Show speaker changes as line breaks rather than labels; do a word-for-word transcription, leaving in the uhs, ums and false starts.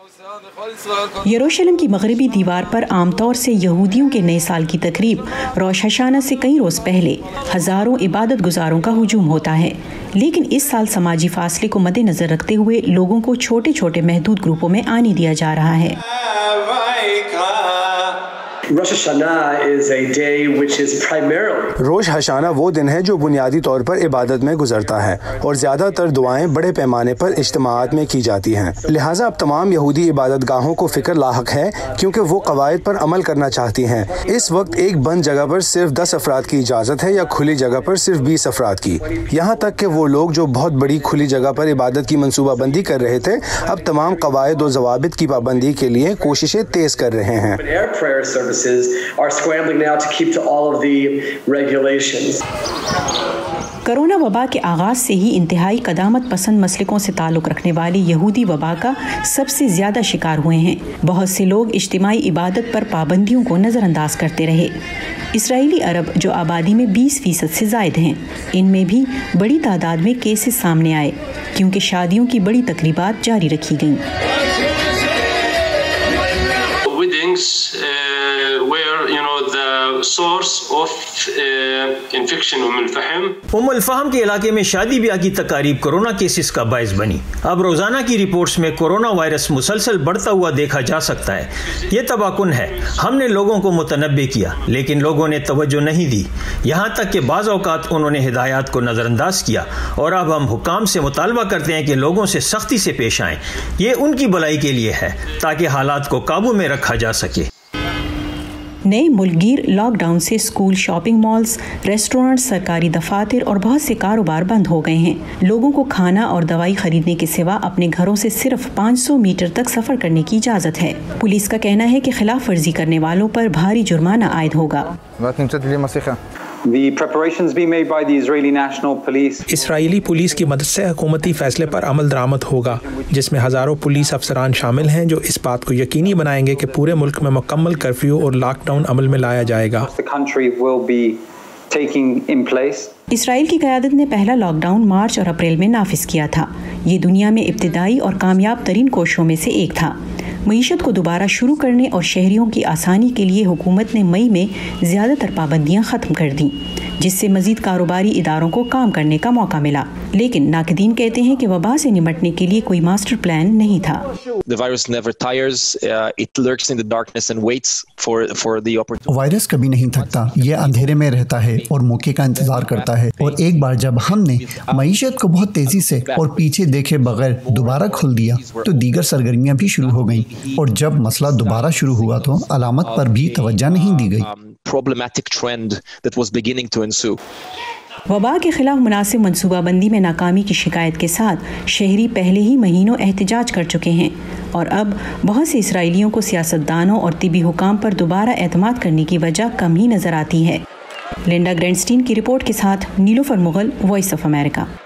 यरूशलेम की मगरबी दीवार पर आमतौर से यहूदियों के नए साल की तकरीब रोश हशाना से कई रोज़ पहले हज़ारों इबादत गुजारों का हुजूम होता है, लेकिन इस साल समाजी फासले को मद्देनज़र रखते हुए लोगों को छोटे छोटे महदूद ग्रुपों में आने दिया जा रहा है।
रोश हशाना वो दिन है जो बुनियादी तौर पर इबादत में गुजरता है और ज़्यादातर दुआएं बड़े पैमाने पर इज्तिमाआत में की जाती हैं। लिहाजा अब तमाम यहूदी इबादत गाहों को फ़िक्र लाहक है क्योंकि वो कवायद पर अमल करना चाहती हैं। इस वक्त एक बंद जगह पर सिर्फ दस अफराद की इजाज़त है या खुली जगह पर सिर्फ बीस अफराद की। यहाँ तक कि वो लोग जो बहुत बड़ी खुली जगह पर इबादत की मनसूबाबंदी कर रहे थे अब तमाम कवायद और ज़वाबित की पाबंदी के लिए कोशिशें तेज़ कर रहे हैं।
are scrambling now to keep to all of the regulations.
Corona वबा के आगाज़ से ही इंतहाई कदामत पसंद मसलकों से ताल्लुक़ रखने वाले यहूदी वबा का सबसे ज़्यादा शिकार हुए हैं। बहुत से लोग इज्तिमाई इबादत पर पाबंदियों को नज़रअंदाज करते रहे। इसराइली अरब जो आबादी में बीस फीसद से ज़ायद हैं, इनमें भी बड़ी तादाद में केसेस सामने आए क्योंकि शादियों की बड़ी तकरीबात जारी रखी गईं।
उम अल फहम के इलाके में शादी ब्याह की तकारीब कोरोना केसेस का बायस बनी। अब रोजाना की रिपोर्ट्स में कोरोना वायरस मुसलसल बढ़ता हुआ देखा जा सकता है। ये तबाकुन है। हमने लोगों को मुतनब्बे किया लेकिन लोगों ने तवज्जो नहीं दी, यहाँ तक कि बाज़ औक़ात उन्होंने हिदायत को नज़रअंदाज किया और अब हम हुक्काम से मुतालबा करते हैं कि लोगों से सख्ती से पेश आएँ। ये उनकी भलाई के लिए है ताकि हालात को काबू में रखा जा सके।
नए मुल्कगीर लॉकडाउन से स्कूल, शॉपिंग मॉल्स, रेस्टोरेंट, सरकारी दफातर और बहुत से कारोबार बंद हो गए हैं। लोगों को खाना और दवाई खरीदने के सिवा अपने घरों से सिर्फ पाँच सौ मीटर तक सफ़र करने की इजाज़त है। पुलिस का कहना है कि खिलाफ वर्जी करने वालों पर भारी जुर्माना आयद होगा।
The preparations being made by the Israeli National Police.
Israeli police की मदद से हुकूमती फैसले पर अमल दरामद होगा जिसमें हज़ारों पुलिस अफसरान शामिल हैं जो इस बात को यकीनी बनाएंगे कि पूरे मुल्क में मुकम्मल कर्फ्यू और लॉकडाउन अमल में लाया जाएगा।
इसराइल की क़यादत ने पहला लॉकडाउन मार्च और अप्रैल में नाफिज किया था। ये दुनिया में इब्तिदाई और कामयाब तरीन कोशिशों में से एक था। मईशत को दोबारा शुरू करने और शहरियों की आसानी के लिए हुकूमत ने मई में ज़्यादातर पाबंदियां ख़त्म कर दी, जिससे मज़ीद कारोबारी इदारों को काम करने का मौका मिला। लेकिन नाक़दीन कहते हैं कि वबा से निपटने के लिए कोई मास्टर प्लान नहीं था।
वायरस कभी नहीं थकता, ये अंधेरे में रहता है और मौके का इंतजार करता है। और एक बार जब हमने मईशत को बहुत तेजी से और पीछे देखे बगैर दोबारा खोल दिया तो दीगर सरगर्मियां भी शुरू हो गईं। और जब मसला दोबारा शुरू हुआ तो अलामत पर भी तवज्जो नहीं दी गई।
वबा के खिलाफ मुनासिब मनसूबाबंदी में नाकामी की शिकायत के साथ शहरी पहले ही महीनों एहतजाज कर चुके हैं और अब बहुत से इसराइलियों को सियासतदानों और तिबी हुकाम पर दोबारा एतमाद करने की वजह कम ही नजर आती है। लिंडा ग्रैंडस्टीन की रिपोर्ट के साथ Nilofar Mughal, voice of America.